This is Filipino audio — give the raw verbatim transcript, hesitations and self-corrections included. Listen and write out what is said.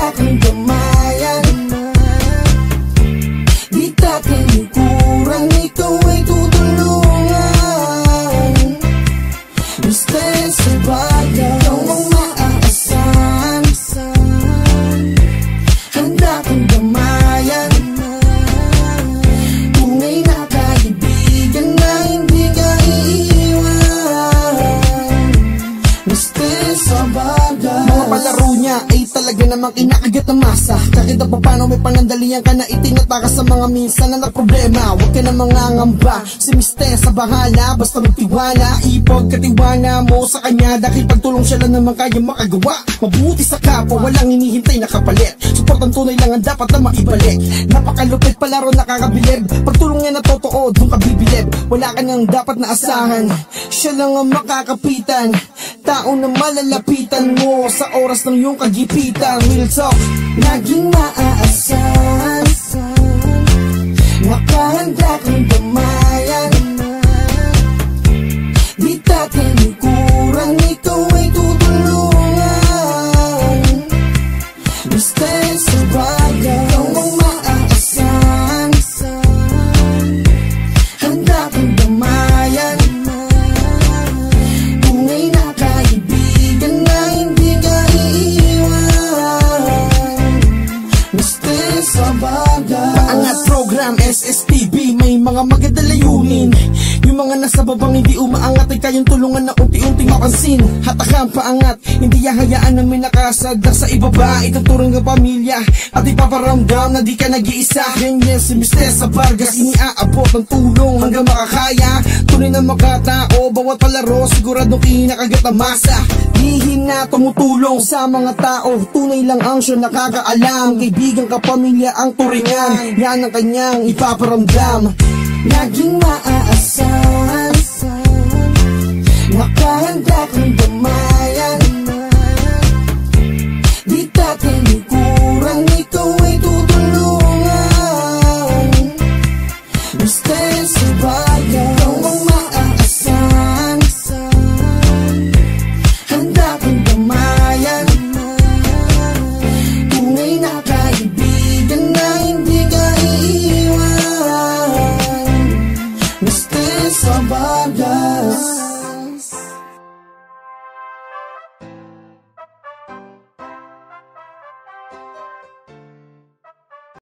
handa kang gamayan, di tatalikuran, ikaw ay tutulungan. Mister Sabagas, ikaw ang maaasahan, handa kang gamayan, tunay na kaibigan na hindi ka iiwan. Mister Sabagas, mga palaro niya ay talaga namang kinakagat ang masa. Kahit na paano may panandalian ka na itinatakas sa mga minsan na problema. Huwag ka na mangangamba, si Mister sa bahala, basta magtiwala, ipagkatiwala mo sa kanya, dahil pagtulong siya lang naman kaya makagawa. Mabuti sa kapwa, walang hinihintay na kapalit, suportang tunay lang ang dapat na maibalik. Napakalupit palaro, nakakabilib, pagtulong niya na totoo, doon ka bibilib. Wala ka nang dapat na asahan, siya lang ang makakapitan, tao na malalapitan mo sa oras ng iyong kagipitan. Real talk, laging maaasahan, nakahanda kang gamayan, di tatalikuran, ikaw ay tutulungan. Mister Sabagas, ikaw ang maaasahan, handa kang gamayan, tunay na kaibigan na hindi ka iiwan. Mister Sabagas, paangat program S S T V, may mga maganda layunin. Yung mga nasa babang hindi umaangat ay kayang tulungan na unti-unting mapansin. Hatakang paangat, hindi hahayaan na may nakasadlak sa ibaba. Ituturing ng pamilya at ipaparamdam na di ka nag-iisa. Ganyan si Mister Sabagas, iniaabot ng tulong hanggang makakaya. Tunay na makatao, bawat palaro siguradong kinakagat ang masa. Lihim na tumutulong sa mga tao, tunay lang ang siya nakakaalam. Kaibigan ka, pamilya ang turingan, yan ang kanyang ipaparamdam. Laging maaasahan, nakahanda kang gamayan, di tatalikuran,